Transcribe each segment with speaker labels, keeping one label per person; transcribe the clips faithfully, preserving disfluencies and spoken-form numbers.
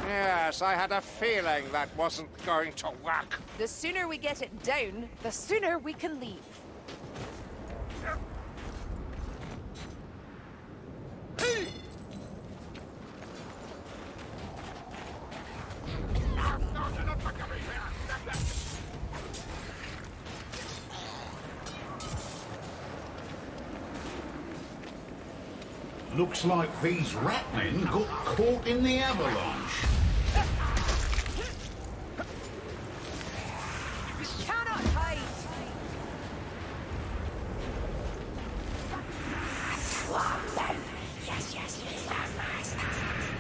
Speaker 1: Yes, I had a feeling that wasn't going to work.
Speaker 2: The sooner we get it down, the sooner we can leave.
Speaker 3: Looks like these ratmen got caught in the avalanche.
Speaker 2: We cannot hide! Yes, yes, yes, master.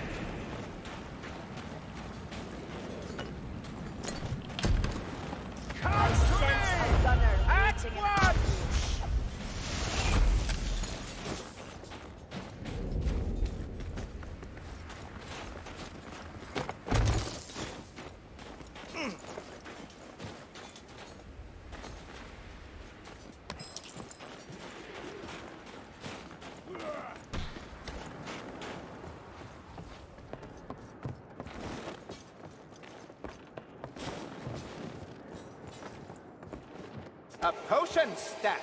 Speaker 2: I sense a gunner waiting in ambush.
Speaker 1: A potion stash.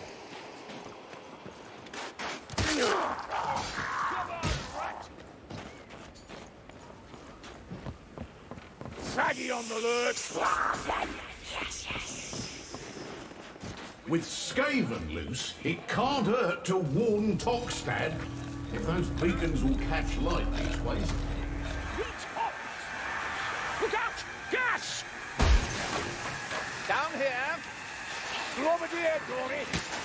Speaker 4: Saggy on the lurch.
Speaker 2: Yes, yes.
Speaker 3: With Skaven loose, it can't hurt to warn Tokstad. If those beacons will catch light these ways.
Speaker 4: Look out! Gas!
Speaker 1: Down here.
Speaker 4: Globadier, Dory!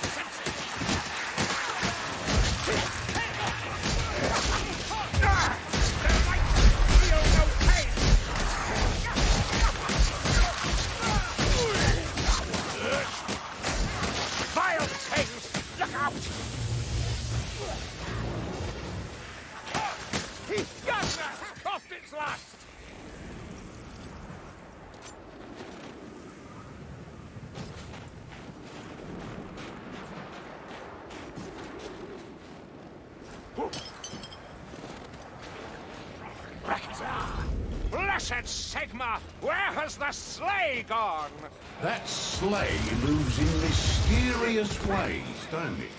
Speaker 1: Vile things! Look out!
Speaker 4: He's got that! Cost its last!
Speaker 1: Blessed Sigma! Where has the sleigh gone?
Speaker 3: That sleigh moves in mysterious ways, don't it?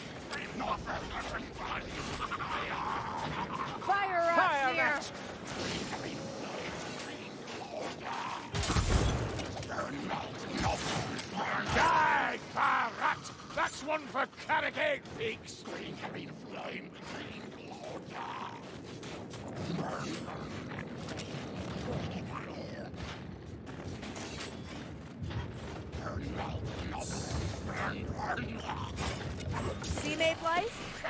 Speaker 2: Fire up
Speaker 1: Fire
Speaker 2: here!
Speaker 1: that!
Speaker 4: Die, Barat! That's one for Carragate Peaks!
Speaker 2: See, Mayflies?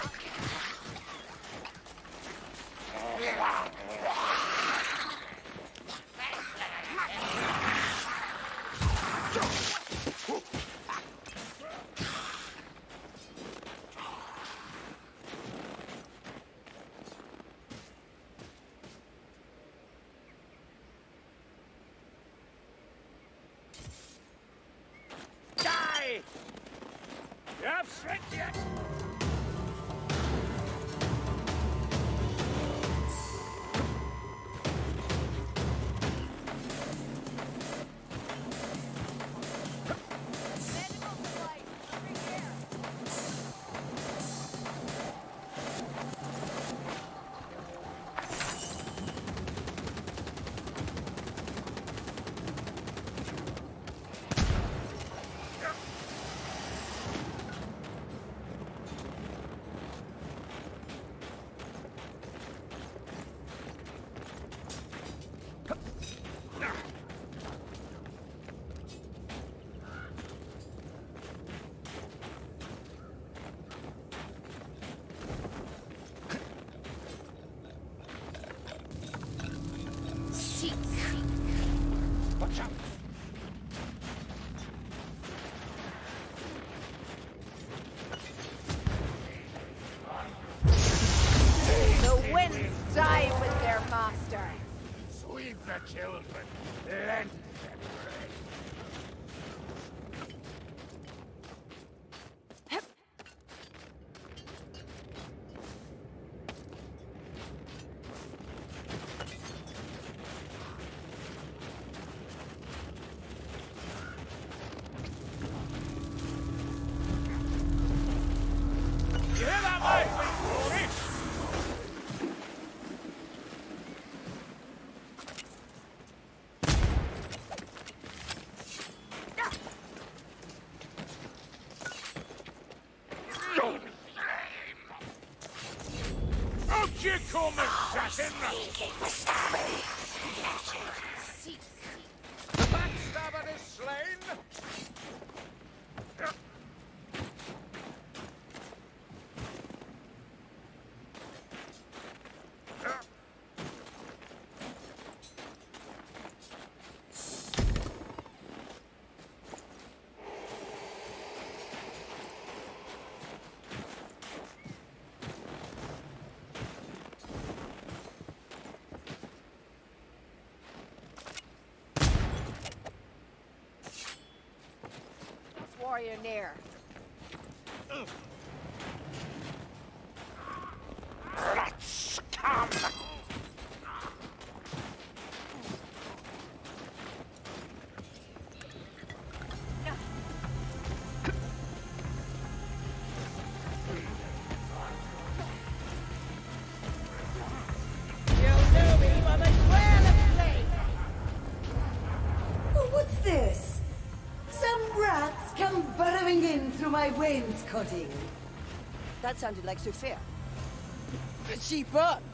Speaker 4: Die! You have strength yet? Watch out!
Speaker 2: The winds die with their master.
Speaker 4: Sweep the children. Lend them rest. come, assassin!
Speaker 1: The backstabber is slain.
Speaker 2: Warrior near.
Speaker 1: Let's come.
Speaker 5: Oh, what's this? Some rats come burrowing in through my wainscoting.
Speaker 2: That sounded like Sophia. She brought